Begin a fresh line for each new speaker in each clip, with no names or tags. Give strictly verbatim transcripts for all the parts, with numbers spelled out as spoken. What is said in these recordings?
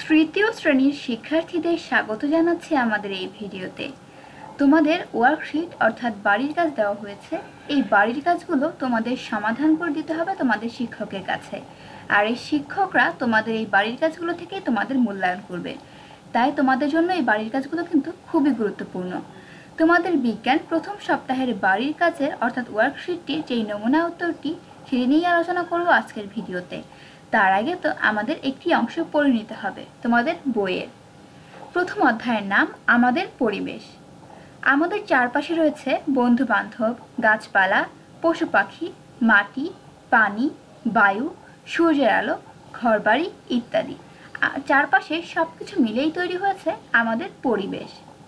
তৃতীয় শ্রেণীর শিক্ষার্থীদের স্বাগত জানাচ্ছি আমাদের এই ভিডিওতে। তোমাদের ওয়ার্কশিট অর্থাৎ বাড়ির কাজ দেওয়া হয়েছে। এই বাড়ির কাজগুলো তোমাদের সমাধান করে দিতে হবে তোমাদের শিক্ষকের কাছে, আর এই শিক্ষকরা তোমাদের এই বাড়ির কাজগুলো থেকে তোমাদের মূল্যায়ন করবে। তাই তোমাদের জন্য এই বাড়ির কাজগুলো কিন্তু খুবই গুরুত্বপূর্ণ। তোমাদের বিজ্ঞান প্রথম সপ্তাহের বাড়ির কাজের অর্থাৎ ওয়ার্কশিটটির যেই নমুনা উত্তরটি সেটি নিয়ে আলোচনা করব আজকের ভিডিওতে। তার আগে তো আমাদের একটি অংশ পড়ে নিতে হবে তোমাদের বইয়ের। প্রথম অধ্যায়ের নাম আমাদের পরিবেশ। আমাদের চারপাশে রয়েছে বন্ধু বান্ধব, গাছপালা, পশু পাখি, মাটি, পানি, বায়ু, সূর্যের আলো, ঘরবাড়ি ইত্যাদি। চারপাশে সবকিছু মিলেই তৈরি হয়েছে আমাদের পরিবেশ।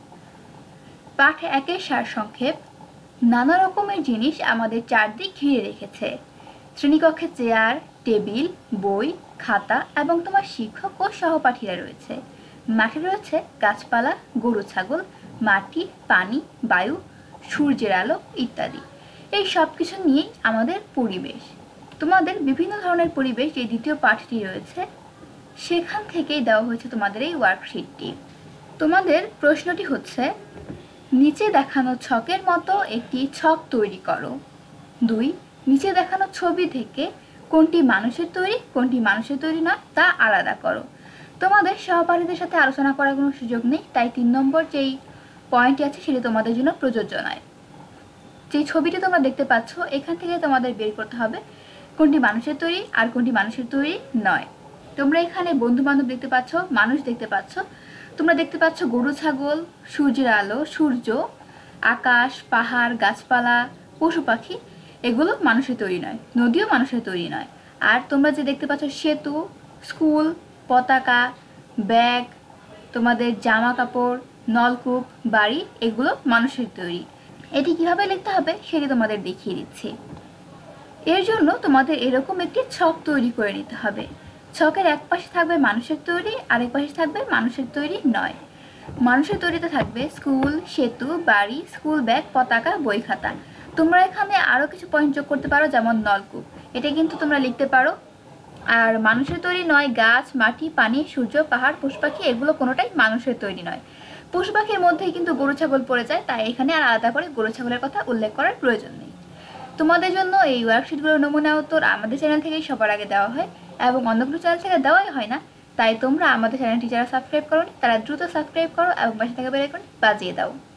পাঠ একের সারসংক্ষেপ। নানা রকমের জিনিস আমাদের চারদিক ঘিরে রেখেছে। শ্রেণীকক্ষে চেয়ার, টেবিল, বই, খাতা এবং তোমার শিক্ষক ও সহপাঠীরা রয়েছে। মাঠে রয়েছে গাছপালা, গরু ছাগল, মাটি, পানি, বায়ু, সূর্যের আলো ইত্যাদি। এই সব কিছু নিয়েই আমাদের পরিবেশ। তোমাদের বিভিন্ন ধরনের পরিবেশ এই দ্বিতীয় পাঠটি রয়েছে, সেখান থেকেই দেওয়া হয়েছে তোমাদের এই ওয়ার্কশিটটি। তোমাদের প্রশ্নটি হচ্ছে, নিচে দেখানো ছকের মতো একটি ছক তৈরি করো। দুই, নিচে দেখানো ছবি থেকে কোনটি মানুষের তৈরি কোনটি মানুষের তৈরি নয় তা আলাদা করো। তোমাদের সহপাঠীদের সাথে আলোচনা করার কোনো সুযোগ নেই, তাই তিন নম্বর যেই পয়েন্টটি আছে সেটি তোমাদের জন্য প্রযোজ্য নয়। যে ছবিটি তোমরা দেখতে পাচ্ছ এখান থেকে তোমাদের বের করতে হবে কোনটি মানুষের তৈরি আর কোনটি মানুষের তৈরি নয়। তোমরা এখানে বন্ধু বান্ধব দেখতে পাচ্ছ, মানুষ দেখতে পাচ্ছ, তোমরা দেখতে পাচ্ছ গরু ছাগল, সূর্যের আলো, সূর্য, আকাশ, পাহাড়, গাছপালা, পশু পাখি, এগুলো মানুষের তৈরি নয়, নদীও মানুষের তৈরি নয়। আর তোমরা যে দেখতে পাচ্ছ সেতু, স্কুল, পতাকা, ব্যাগ, তোমাদের জামা কাপড়, নলকূপ, বাড়ি, এগুলো মানুষের তৈরি। এটি কিভাবে লিখতে হবে সেটি তোমাদের দেখিয়ে দিচ্ছি। এর জন্য তোমাদের এরকম একটি ছক তৈরি করে নিতে হবে। ছকের এক পাশে থাকবে মানুষের তৈরি, আরেক পাশে থাকবে মানুষের তৈরি নয়। মানুষের তৈরিতে থাকবে স্কুল, সেতু, বাড়ি, স্কুল ব্যাগ, পতাকা, বই খাতা। তোমরা এখানে আরও কিছু পয়েন্ট যোগ করতে পারো, যেমন নলকূপ, এটা কিন্তু তোমরা লিখতে পারো। আর মানুষের তৈরি নয় গাছ, মাটি, পানি, সূর্য, পাহাড়, পশু পাখি, এগুলো কোনোটাই মানুষের তৈরি নয়। পশু পাখির মধ্যেই কিন্তু গরু ছাগল পড়ে যায়, তাই এখানে আর আলাদা করে গরু ছাগলের কথা উল্লেখ করার প্রয়োজন নেই। তোমাদের জন্য এই ওয়ার্কশিটগুলোর নমুনা উত্তর আমাদের চ্যানেল থেকেই সবার আগে দেওয়া হয় এবং অন্য কোনো চ্যানেল থেকে দেওয়াই হয় না। তাই তোমরা আমাদের চ্যানেলটি যারা সাবস্ক্রাইব করো তারা দ্রুত সাবস্ক্রাইব করো এবং পাশে থাকা বেল আইকন বাজিয়ে দাও।